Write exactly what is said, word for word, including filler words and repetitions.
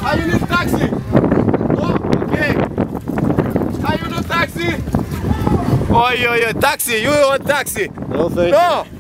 Are you need taxi? No? Okay. Are you no taxi? Oh, yo, yo, taxi. You want taxi? No, thank No. you.